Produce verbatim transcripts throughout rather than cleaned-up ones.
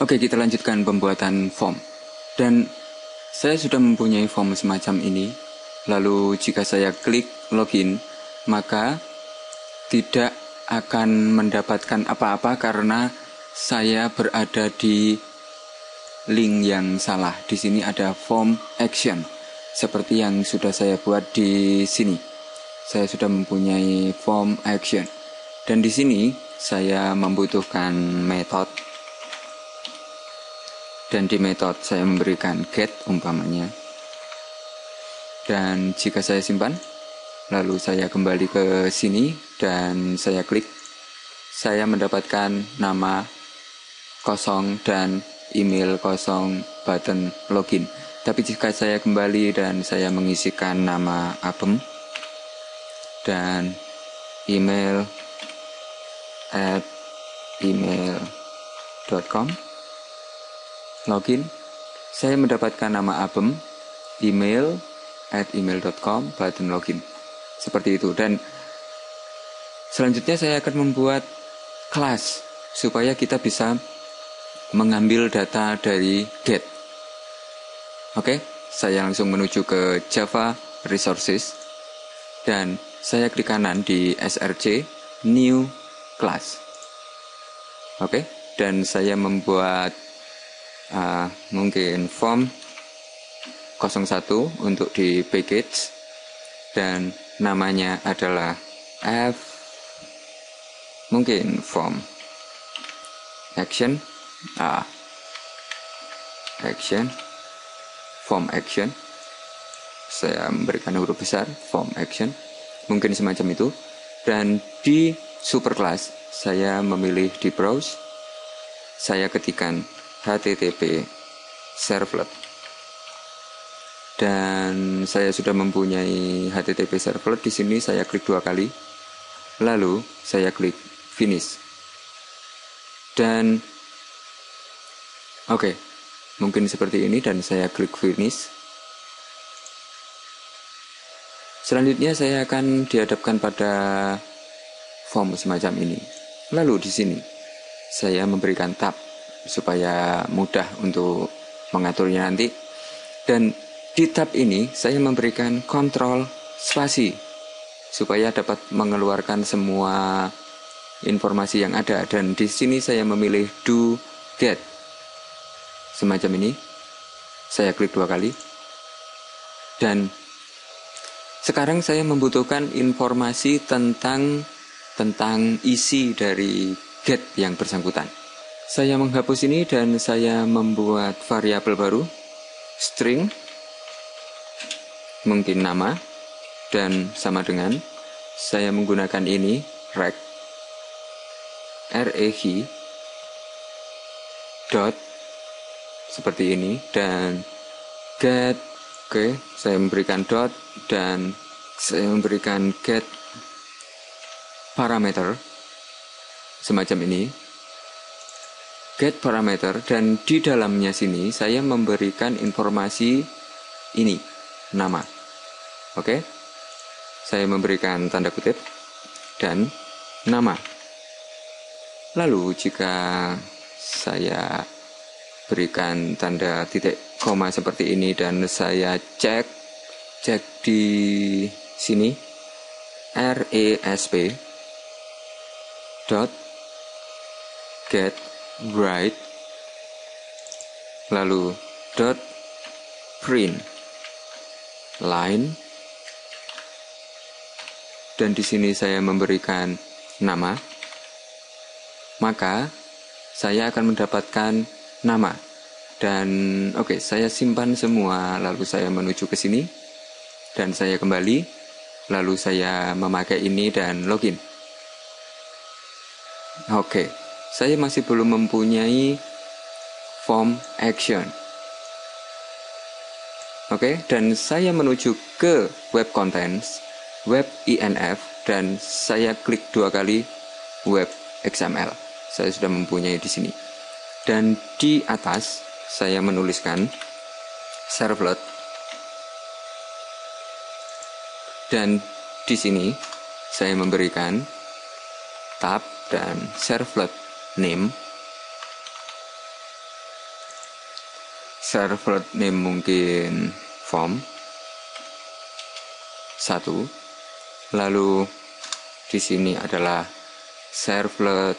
Oke, kita lanjutkan pembuatan form. Dan saya sudah mempunyai form semacam ini. Lalu jika saya klik login, maka tidak akan mendapatkan apa-apa karena saya berada di link yang salah. Di sini ada form action, seperti yang sudah saya buat di sini. Saya sudah mempunyai form action. Dan di sini saya membutuhkan metode. Dan di metode saya memberikan get umpamanya. Dan jika saya simpan, lalu saya kembali ke sini dan saya klik, saya mendapatkan nama kosong dan email kosong button login. Tapi jika saya kembali dan saya mengisikan nama Abem dan email at email dot com, login, saya mendapatkan nama Abem, email at email dot com, button login. Seperti itu. Dan selanjutnya saya akan membuat kelas supaya kita bisa mengambil data dari get. Oke, saya langsung menuju ke Java Resources dan saya klik kanan di S R C New Class. Oke, dan saya membuat Uh, mungkin form nol satu untuk di package dan namanya adalah F, mungkin form action, ah, action, form action. Saya memberikan huruf besar form action, mungkin semacam itu. Dan di superclass saya memilih di browse, saya ketikkan H T T P servlet, dan saya sudah mempunyai H T T P servlet. Di sini saya klik dua kali, lalu saya klik finish, dan oke, okay, mungkin seperti ini, dan saya klik finish. Selanjutnya saya akan dihadapkan pada form semacam ini. Lalu di sini saya memberikan tab supaya mudah untuk mengaturnya nanti. Dan di tab ini saya memberikan kontrol spasi supaya dapat mengeluarkan semua informasi yang ada. Dan di sini saya memilih do get semacam ini. Saya klik dua kali. Dan sekarang saya membutuhkan informasi tentang tentang isi dari get yang bersangkutan. Saya menghapus ini dan saya membuat variabel baru, string, mungkin nama, dan sama dengan saya menggunakan ini, reg, reg, dot, seperti ini, dan get, oke, okay, saya memberikan dot, dan saya memberikan get parameter, semacam ini, get parameter, dan di dalamnya sini saya memberikan informasi ini, nama. Oke, saya memberikan tanda kutip dan nama. Lalu jika saya berikan tanda titik koma seperti ini dan saya cek cek di sini resp dot get right, lalu dot print line, dan di sini saya memberikan nama, maka saya akan mendapatkan nama. Dan oke, okay, saya simpan semua, lalu saya menuju ke sini dan saya kembali, lalu saya memakai ini dan login. Oke, okay. Saya masih belum mempunyai form action. Oke, okay, dan saya menuju ke web contents, web inf, dan saya klik dua kali web X M L. Saya sudah mempunyai di sini. Dan di atas saya menuliskan servlet. Dan di sini saya memberikan tab dan servlet name servlet name mungkin form satu, lalu di sini adalah servlet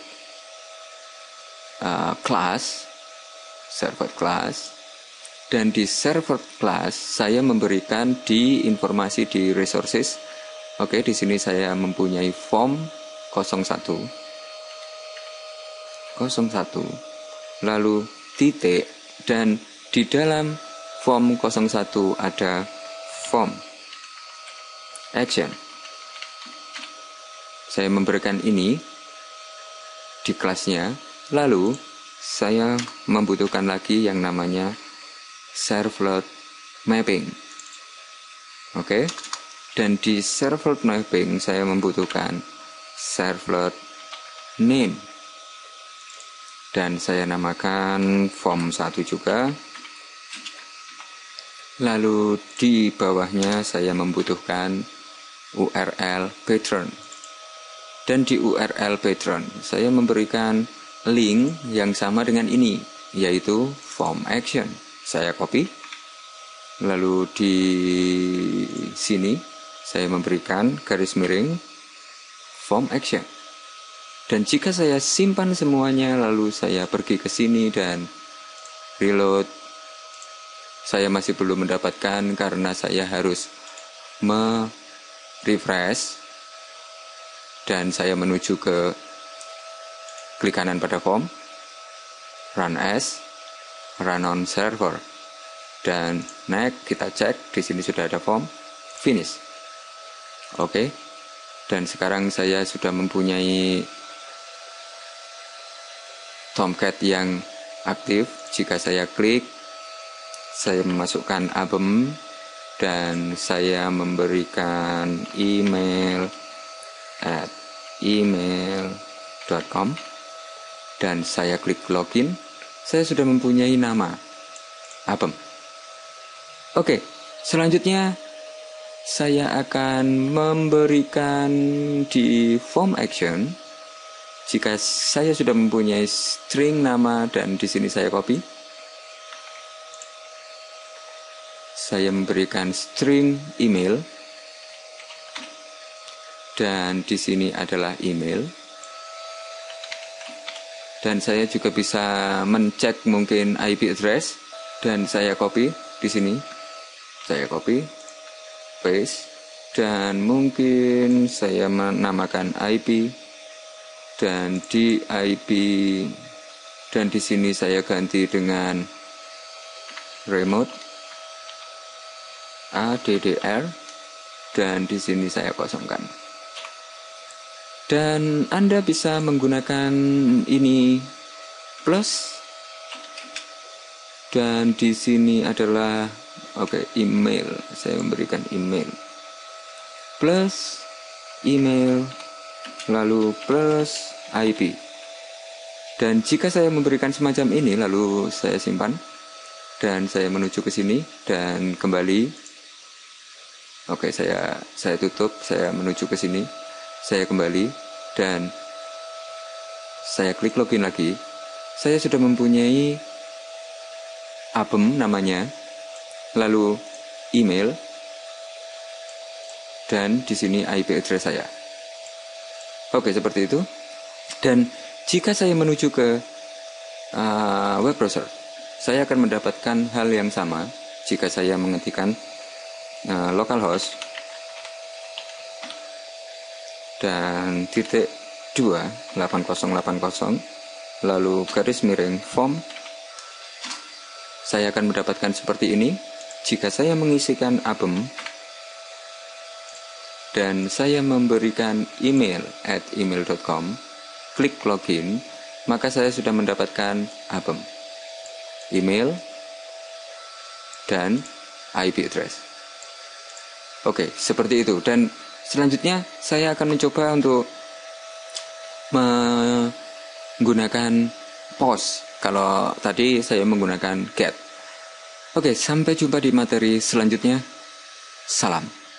uh, class, servlet class, dan di servlet class saya memberikan di informasi di resources. Oke, di sini saya mempunyai form nol satu, nol satu, lalu titik, dan di dalam form nol satu ada form action. Saya memberikan ini di kelasnya, lalu saya membutuhkan lagi yang namanya servlet mapping. Oke, dan di servlet mapping saya membutuhkan servlet name, dan saya namakan form satu juga. Lalu di bawahnya saya membutuhkan U R L patron, dan di U R L patron saya memberikan link yang sama dengan ini, yaitu form action. Saya copy, lalu di sini saya memberikan garis miring form action. Dan jika saya simpan semuanya, lalu saya pergi ke sini dan reload, saya masih belum mendapatkan karena saya harus me-refresh, dan saya menuju ke klik kanan pada form, run as, run on server, dan next kita cek di sini sudah ada form, finish. Oke, dan sekarang saya sudah mempunyai Tomcat yang aktif. Jika saya klik, saya memasukkan album dan saya memberikan email at email dot com dan saya klik login. Saya sudah mempunyai nama album. Oke, selanjutnya saya akan memberikan di form action. Jika saya sudah mempunyai string nama dan di sini saya copy, saya memberikan string email, dan di sini adalah email. Dan saya juga bisa mencek mungkin I P address, dan saya copy di sini, saya copy, paste, dan mungkin saya menamakan I P, dan di I P, dan di sini saya ganti dengan remote addr, dan di sini saya kosongkan. Dan Anda bisa menggunakan ini plus, dan di sini adalah oke okay, email. Saya memberikan email plus email, lalu plus I P. Dan jika saya memberikan semacam ini, lalu saya simpan dan saya menuju ke sini dan kembali. Oke, okay, saya saya tutup, saya menuju ke sini. Saya kembali dan saya klik login lagi. Saya sudah mempunyai album namanya, lalu email, dan di sini I P address saya. Oke, seperti itu. Dan jika saya menuju ke uh, web browser, saya akan mendapatkan hal yang sama jika saya mengetikkan uh, localhost dan titik dua delapan nol delapan nol, lalu garis miring form. Saya akan mendapatkan seperti ini. Jika saya mengisikan album dan saya memberikan email at email dot com, klik login, maka saya sudah mendapatkan album, email, dan I P address. Oke, seperti itu. Dan selanjutnya saya akan mencoba untuk menggunakan post. Kalau tadi saya menggunakan get. Oke, sampai jumpa di materi selanjutnya. Salam.